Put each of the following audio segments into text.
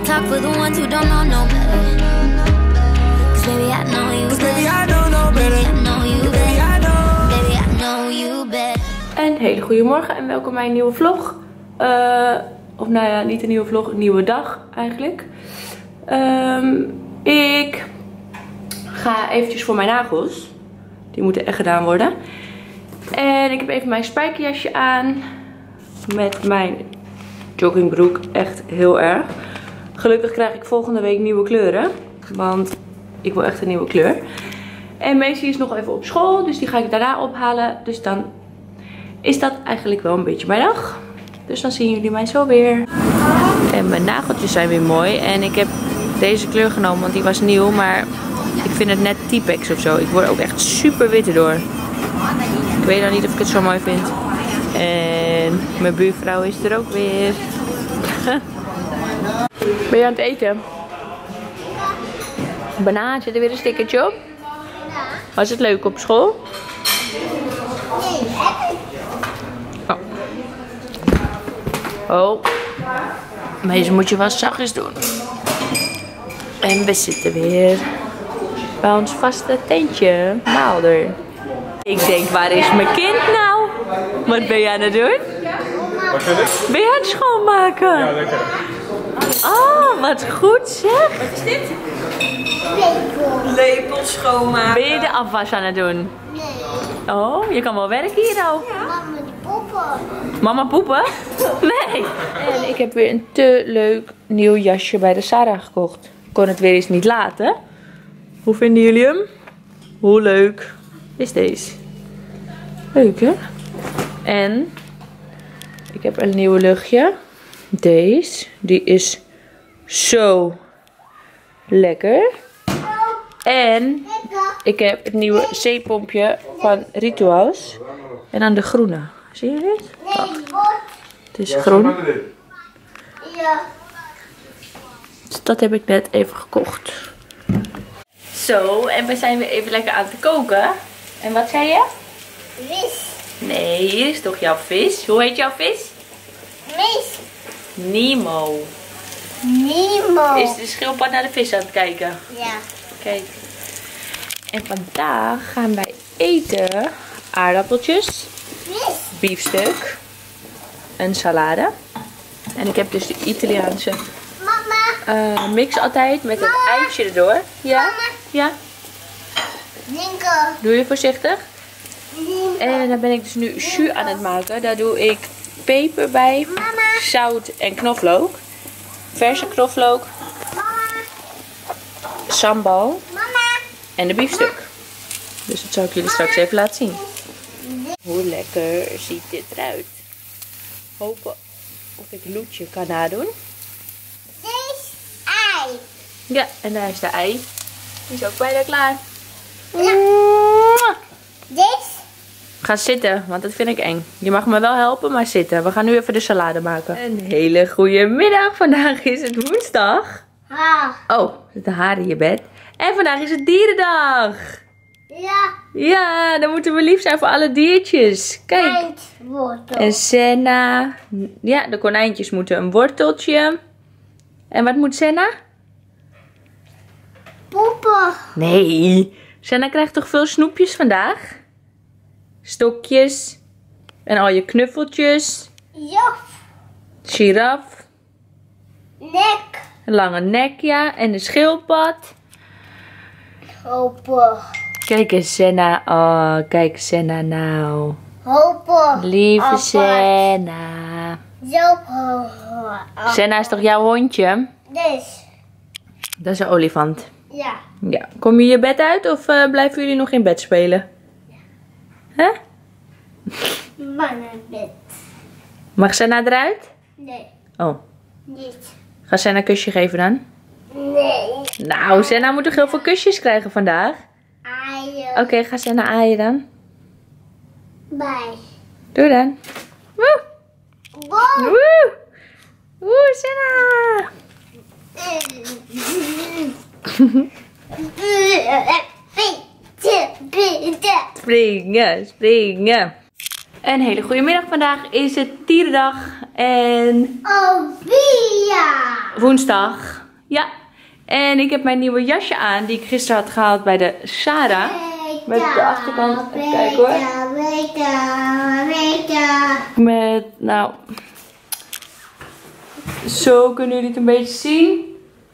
talk for the ones who don't know no better. 'Cause baby I know you better. Baby I don't know better. Baby I know you better. Baby I know you better. Een hele goede morgen en welkom bij een nieuwe vlog. Of nou ja, niet een nieuwe vlog, een nieuwe dag eigenlijk. Ik ga eventjes voor mijn nagels. Die moeten echt gedaan worden. En ik heb even mijn spijkerjasje aan. Met mijn joggingbroek. Echt heel erg. Gelukkig krijg ik volgende week nieuwe kleuren. Want ik wil echt een nieuwe kleur. En Macy is nog even op school. Dus die ga ik daarna ophalen. Dus dan is dat eigenlijk wel een beetje mijn dag. Dus dan zien jullie mij zo weer. En mijn nageltjes zijn weer mooi. En ik heb deze kleur genomen. Want die was nieuw. Maar ik vind het net T-Pex of zo. Ik word ook echt super wit erdoor. Ik weet dan niet of ik het zo mooi vind. En mijn buurvrouw is er ook weer. Ben je aan het eten? Banaan, zit er weer een stickertje op? Was het leuk op school? Oh. Deze moet je wel zachtjes doen. En we zitten weer bij ons vaste tentje. Maalder. Ik denk, waar is mijn kind nou? Wat ben je aan het doen? Ben je aan het schoonmaken? Ja, lekker. Oh, wat goed zeg. Wat is dit? Lepel schoonmaken. Ben je de afwas aan het doen? Nee. Oh, je kan wel werken hier al. Ja. Mama die poppen. Mama poepen? Nee. En ik heb weer een te leuk nieuw jasje bij de Sarah gekocht. Ik kon het weer eens niet laten. Hoe vinden jullie hem? Hoe leuk is deze? Leuk hè? En ik heb een nieuwe luchtje. Deze. Die is zo lekker. En ik heb het nieuwe zeepompje van Rituals. En dan de groene. Zie je dit? Wacht. Het is groen. Ja. Dus dat heb ik net even gekocht. Zo, en we zijn weer even lekker aan het koken. En wat zei je? Vis. Nee, hier is toch jouw vis? Hoe heet jouw vis? Vis. Nemo. Nemo. Is de schildpad naar de vis aan het kijken? Ja. Kijk. En vandaag gaan wij eten aardappeltjes, Vis. biefstuk, een salade. En ik heb dus de Italiaanse Mama. mix altijd met een eitje erdoor. Ja? Mama. Ja? Linker. Doe je voorzichtig. Linker. En dan ben ik dus nu jus aan het maken. Daar doe ik peper bij, Mama. zout en knoflook. Verse knoflook, Mama. sambal Mama. en de biefstuk. Dus dat zal ik jullie straks even laten zien. Hoe lekker ziet dit eruit. Hopen of ik Loetje kan nadoen. Dit ei. Ja, en daar is de ei. Die is ook bijna klaar. Ja. Dit. Ga zitten, want dat vind ik eng. Je mag me wel helpen, maar zitten. We gaan nu even de salade maken. Een hele goede middag. Vandaag is het woensdag. Ha. Oh, er zitten haren in je bed. En vandaag is het dierendag. Ja. Ja, dan moeten we lief zijn voor alle diertjes. Kijk. Eindwortel. En Senna. Ja, de konijntjes moeten een worteltje. En wat moet Senna? Poppen. Nee. Senna krijgt toch veel snoepjes vandaag? Stokjes. En al je knuffeltjes. Jof. Giraf. Nek. Een lange nek, ja. En de schildpad. Hopen. Kijk eens, Senna. Oh, kijk Senna nou. Hopen. Lieve Apart. Senna. Zo. Senna is toch jouw hondje? Dus. Dat is een olifant. Ja. Ja. Kom je je bed uit of blijven jullie nog in bed spelen? Hè? Mannenbed. Mag Senna eruit? Nee. Oh. Niet. Ga Senna een kusje geven dan? Nee. Nou, Senna moet toch heel veel kusjes krijgen vandaag? Eieren. Oké, ga Senna aaien dan. Bij. Doe dan. Woe! Boom. Woe! Woe, Senna! Springen, springen. Een hele goede middag. Vandaag is het dierendag. En... Ovia. woensdag. Ja. En ik heb mijn nieuwe jasje aan die ik gisteren had gehaald bij de Sarah. Met de achterkant. Even kijken hoor. Met, nou. Zo kunnen jullie het een beetje zien.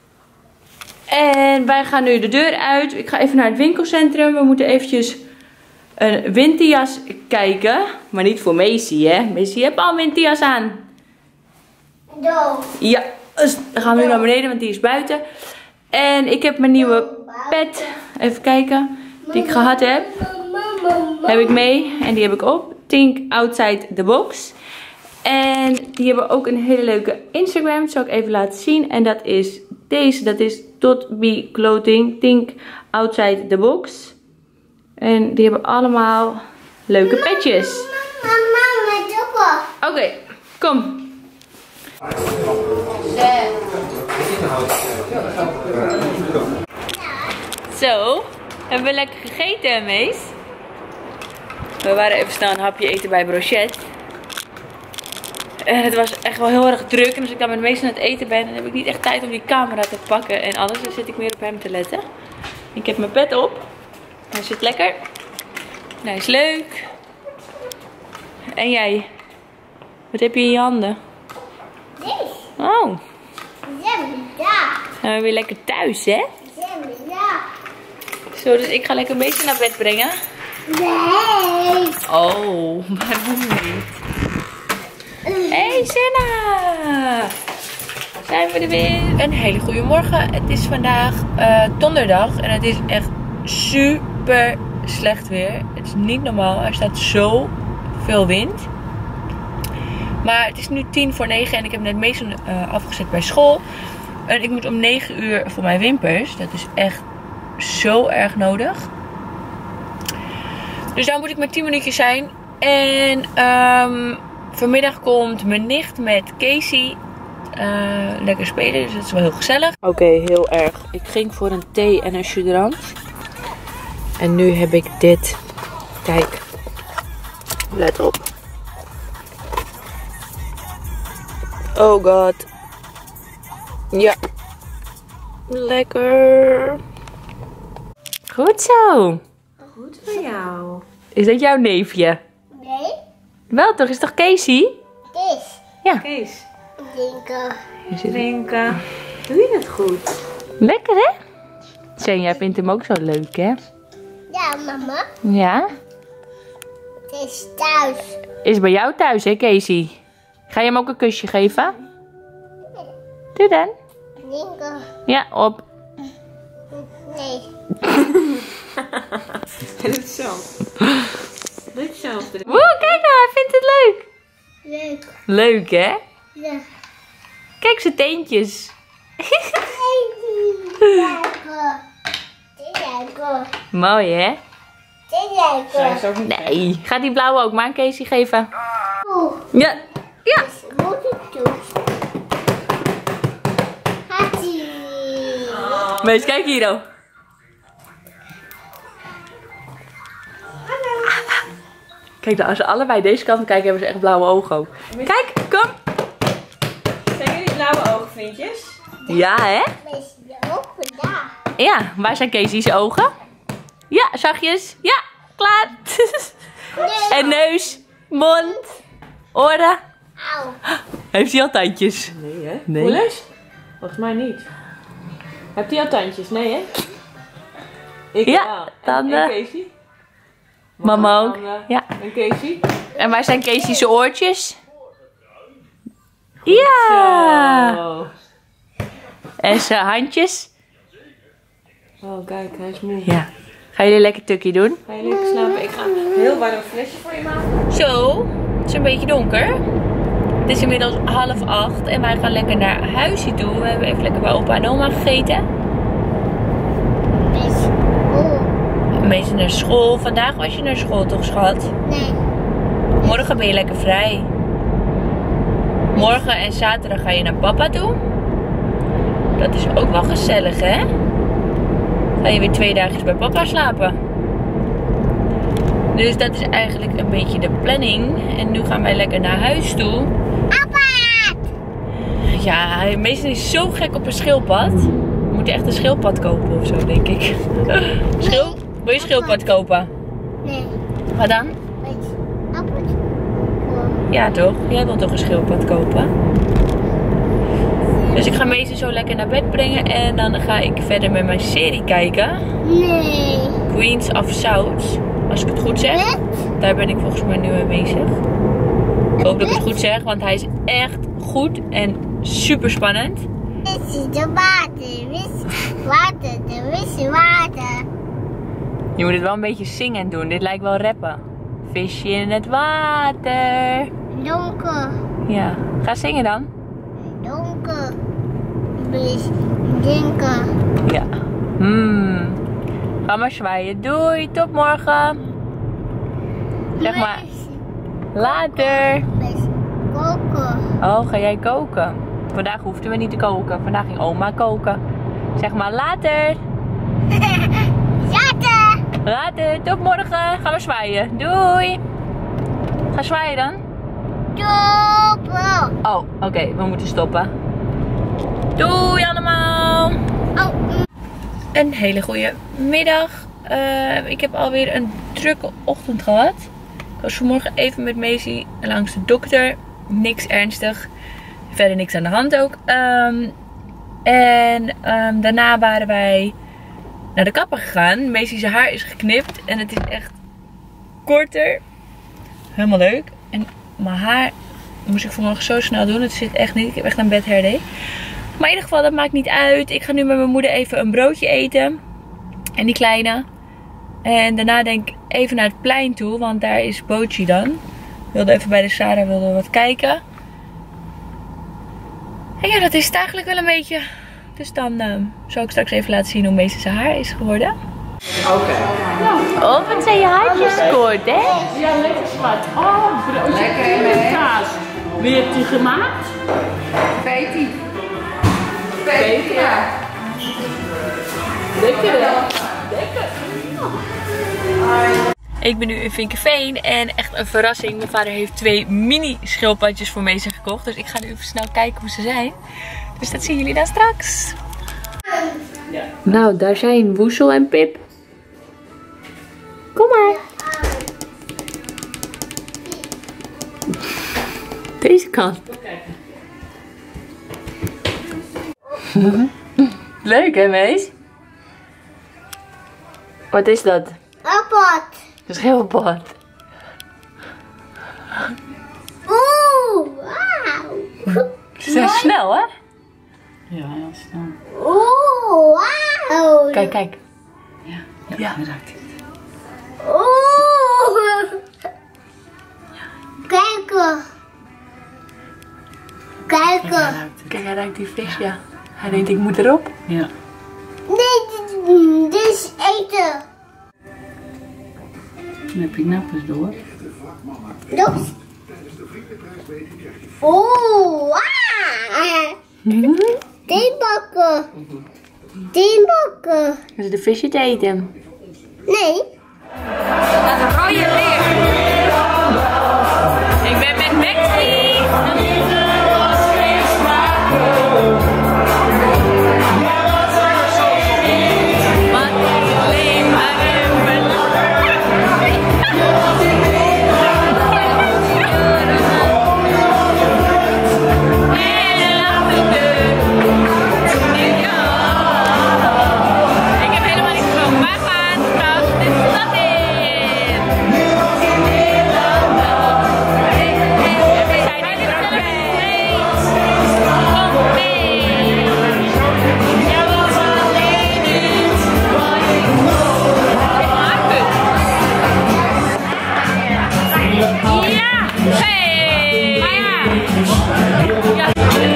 En wij gaan nu de deur uit. Ik ga even naar het winkelcentrum. We moeten eventjes een winterjas kijken. Maar niet voor Macy, hè. Macy heeft al een winterjas aan. Ja, dus dan gaan we nu naar beneden, want die is buiten. En ik heb mijn nieuwe pet. Even kijken. Die ik gehad heb. Heb ik mee. En die heb ik op. Think Outside the Box. En die hebben ook een hele leuke Instagram. Dat zal ik even laten zien. En dat is deze. Dat is .be clothing. Think Outside the Box. En die hebben allemaal leuke petjes. Oké, kom. Zo, hebben we lekker gegeten, Mees? We waren even snel een hapje eten bij Brochet. En het was echt wel heel erg druk. En als ik dan met Mees aan het eten ben, dan heb ik niet echt tijd om die camera te pakken en alles. Dan zit ik meer op hem te letten. Ik heb mijn pet op. Hij zit lekker. Hij is leuk. En jij? Wat heb je in je handen? Deze. Oh. Ja. Dan zijn we weer lekker thuis, hè? Ja. Zo, dus ik ga lekker een beetje naar bed brengen. Nee. Oh, waarom niet? Hey Senna! Zijn we er weer? Een hele goede morgen. Het is vandaag donderdag en het is echt super slecht weer. Het is niet normaal. Er staat zo veel wind. Maar het is nu 8:50 en ik heb net Mason afgezet bij school. En ik moet om 9 uur voor mijn wimpers. Dat is echt zo erg nodig. Dus daar moet ik met 10 minuutjes zijn. En vanmiddag komt mijn nicht met Casey lekker spelen. Dus dat is wel heel gezellig. Oké, heel erg. Ik ging voor een thee en een chudrand. En nu heb ik dit. Kijk. Let op. Oh god. Ja. Lekker. Goed zo. Goed voor jou. Is dat jouw neefje? Nee. Wel toch? Is toch Casey? Kees. Ja. Kees, Drinken. drinken. Doe je het goed? Lekker hè? Sen, jij vindt hem ook zo leuk hè? Ja, mama. Ja? Het is thuis. Is bij jou thuis hè Casey? Ga je hem ook een kusje geven? Doe dan. Drinken. Ja, op. Nee. Doe het zelf. Doe het zelf. Woe, kijk nou, hij vindt het leuk. Leuk. Leuk hè? Ja. Kijk zijn teentjes. Mooi hè? Zij is ook niet gek. Nee. Gaat die blauwe ook maar aan Casey geven? Ja. Ja. Moet ik doen? Hattie. Mees, kijk hier oh. Kijk, als ze allebei deze kant kijken, hebben ze echt blauwe ogen ook. Kijk, kom. Zijn jullie blauwe ogen, vriendjes? Ja, hè? Wees je ogen daar. Ja, waar zijn Casey's ogen? Ja, zachtjes. Ja, klaar. En neus, mond, oren. Auw. Heeft hij al tandjes? Nee, hè? Nee. Voel eens? Volgens mij niet. Hebt hij al tandjes? Nee, hè? Ik Ja, wel. tanden. En Casey? Mama ook. Tanden. Ja. En Casey? En waar zijn Casey's oortjes? Ja. Oh. En zijn handjes? Oh, kijk, hij is moe. Ja. Gaan jullie lekker tukkie doen? Ga je lekker slapen? Ik ga een heel warm flesje voor je maken. Zo, het is een beetje donker. Het is inmiddels 7:30 en wij gaan lekker naar huisje toe. We hebben even lekker bij opa en oma gegeten. Wees. Meestal naar school. Vandaag was je naar school toch, schat? Nee. Morgen ben je lekker vrij. Morgen en zaterdag ga je naar papa toe. Dat is ook wel gezellig, hè? Ga je weer 2 dagen bij papa slapen. Dus dat is eigenlijk een beetje de planning. En nu gaan wij lekker naar huis toe. Papa! Ja, meestal is zo gek op een schildpad. We moeten echt een schildpad kopen of zo, denk ik. Wil je schildpad kopen? Nee. Wat dan? Ja toch? Jij wilt toch een schildpad kopen? Dus ik ga meestal zo lekker naar bed brengen en dan ga ik verder met mijn serie kijken. Nee. Queens of South, als ik het goed zeg. Daar ben ik volgens mij nu mee bezig. Ik hoop dat ik het goed zeg, want hij is echt goed en super spannend. Dit is de water. Dit is water. Je moet het wel een beetje zingen doen. Dit lijkt wel rappen. Visje in het water. Donker. Ja, ga zingen dan. Donker. Bis. Donker. Ja. Ga maar zwaaien. Doei, tot morgen. Zeg maar. Later. Bis. Koken. Oh, ga jij koken? Vandaag hoefden we niet te koken. Vandaag ging oma koken. Zeg maar later. Zaten. Later, tot morgen. Ga maar zwaaien. Doei. Ga zwaaien dan. Stoppen. Oh, oké, we moeten stoppen. Doei allemaal. Oh. Een hele goede middag. Ik heb alweer een drukke ochtend gehad. Ik was vanmorgen even met Macy langs de dokter. Niks ernstig. Verder niks aan de hand ook. Daarna waren wij naar de kapper gegaan. Macy's haar is geknipt. En het is echt korter. Helemaal leuk. En mijn haar moest ik vanmorgen zo snel doen. Het zit echt niet. Ik heb echt een bad hair day. Maar in ieder geval, dat maakt niet uit. Ik ga nu met mijn moeder even een broodje eten. En die kleine. En daarna denk ik even naar het plein toe. Want daar is Bootje dan. Ik wilde even bij de Sarah wat kijken. En ja, dat is het eigenlijk wel een beetje. Dus dan zal ik straks even laten zien hoe Meester zijn haar is geworden. Oké. Oh, wat zijn je haartjes kort, hè? Ja, lekker schat. Oh, broodje met kaas. Wie heeft die gemaakt? Betty. Betty, ja. Lekker, hè? Lekker. Ik ben nu in Vinkeveen en echt een verrassing. Mijn vader heeft 2 mini schildpadjes voor Meester gekocht. Dus ik ga nu even snel kijken hoe ze zijn. Dus dat zien jullie dan straks. Ja. Nou, daar zijn Woezel en Pip. Kom maar. Deze kant. Leuk hè, Mees? Wat is dat? Appot. Een schildpad. Oeh, wauw. Ze zijn snel hè? Ja, heel snel. Oeh, wauw. Kijk, kijk. Ja, hij raakt het. Oeh. Kijken. Kijken. Kijk, hij ruikt die vis, ja. Hij denkt, ik moet erop. Ja. Nee, dit is eten. Dan heb je nappers door. Dat. Oeh, wauw. Theebakken. Theebakken. Is het een visje te eten? Nee. Dat is een rode licht. Ik ben met Maxi. Ik heb helemaal niks gedronken. Wij gaan straks de stad in. We zijn in de Kom mee. Jij was alleen niet. Ja! Hey! Ja!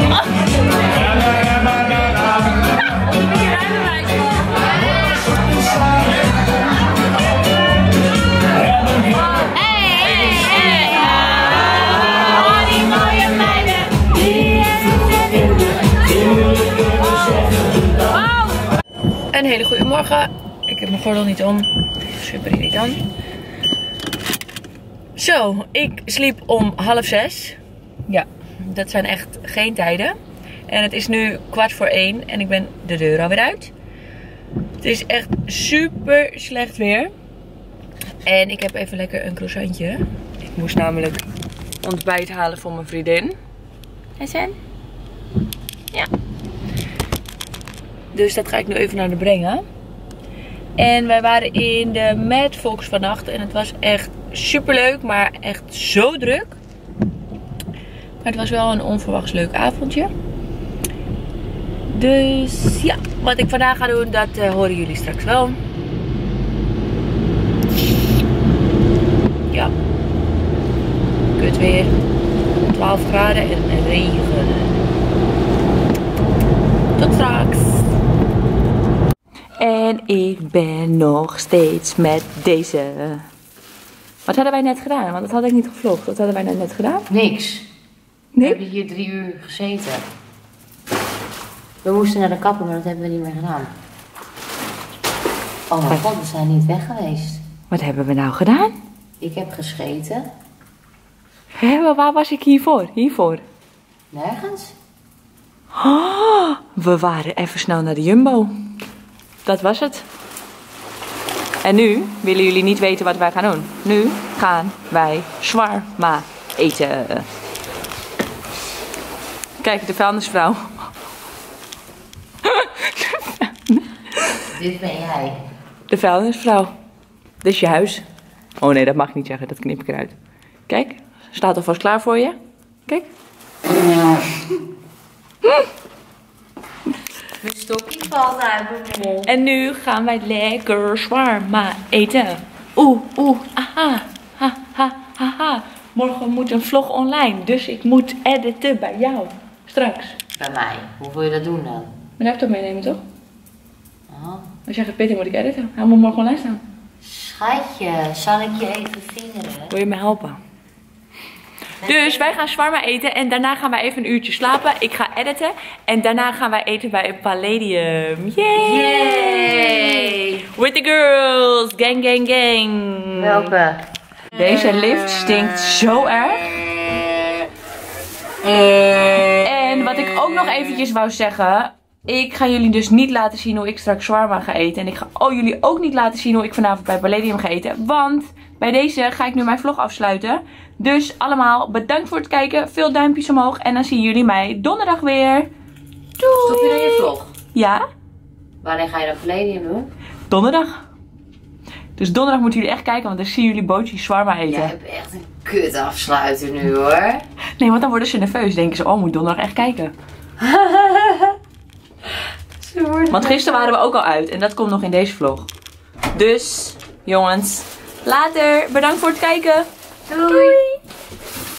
Een hele goede morgen. Ik heb mijn gordel niet om. Super irritant. Zo, ik sliep om 5:30. Ja, dat zijn echt geen tijden. En het is nu 1:15 en ik ben de deur alweer uit. Het is echt super slecht weer. En ik heb even lekker een croissantje. Ik moest namelijk ontbijt halen voor mijn vriendin. En Sen? Ja. Dus dat ga ik nu even naar de brengen. En wij waren in de Mad Fox vannacht. En het was echt super leuk, maar echt zo druk. Maar het was wel een onverwachts leuk avondje. Dus ja, wat ik vandaag ga doen, dat horen jullie straks wel. Ja. Kut weer. 12 graden en regen. Tot straks. En ik ben nog steeds met deze. Wat hadden wij net gedaan? Want dat had ik niet gevlogd. Wat hadden wij nou net gedaan? Niks. We hebben hier 3 uur gezeten. We moesten naar de kapper, maar dat hebben we niet meer gedaan. Oh mijn god, we zijn niet weg geweest. Wat hebben we nou gedaan? Ik heb gescheten. Hé, waar was ik hiervoor? Hiervoor. Nergens. Oh, we waren even snel naar de Jumbo. Dat was het. En nu willen jullie niet weten wat wij gaan doen. Nu gaan wij shawarma eten. Kijk, de vuilnisvrouw. Dit ben jij. De vuilnisvrouw. Dit is je huis. Oh nee, dat mag ik niet zeggen. Dat knip ik eruit. Kijk, staat alvast klaar voor je. Kijk. Mijn stokje valt uit mijn mond. En nu gaan wij lekker shawarma eten. Aha. Ha, ha, ha, ha. Morgen moet een vlog online. Dus ik moet editen bij jou. Straks. Bij mij. Hoe wil je dat doen dan? Mijn laptop meenemen, toch? Oh. Als jij gaat Peter, moet ik editen. Hij moet morgen online staan. Schatje, zal ik je even vingeren? Wil je me helpen? Dus wij gaan shawarma eten en daarna gaan wij even een uurtje slapen. Ik ga editen en daarna gaan wij eten bij Palladium. Yay! Yay! With the girls! Gang, gang, gang! Welke? Deze lift stinkt zo erg. En wat ik ook nog eventjes wou zeggen. Ik ga jullie dus niet laten zien hoe ik straks shawarma ga eten. En ik ga jullie ook niet laten zien hoe ik vanavond bij Palladium ga eten. Want bij deze ga ik nu mijn vlog afsluiten. Dus allemaal bedankt voor het kijken. Veel duimpjes omhoog. En dan zien jullie mij donderdag weer. Doei! Stop je dan je vlog? Ja, Wanneer ga je dat Palladium doen? donderdag. Dus donderdag moeten jullie echt kijken. Want dan zien jullie Bootje shawarma eten. Jij hebt echt een kut afsluiten nu hoor. Nee, want dan worden ze nerveus. Denken ze, oh, moet donderdag echt kijken. Want gisteren waren we ook al uit. En dat komt nog in deze vlog. Dus, jongens. Later. Bedankt voor het kijken. Doei.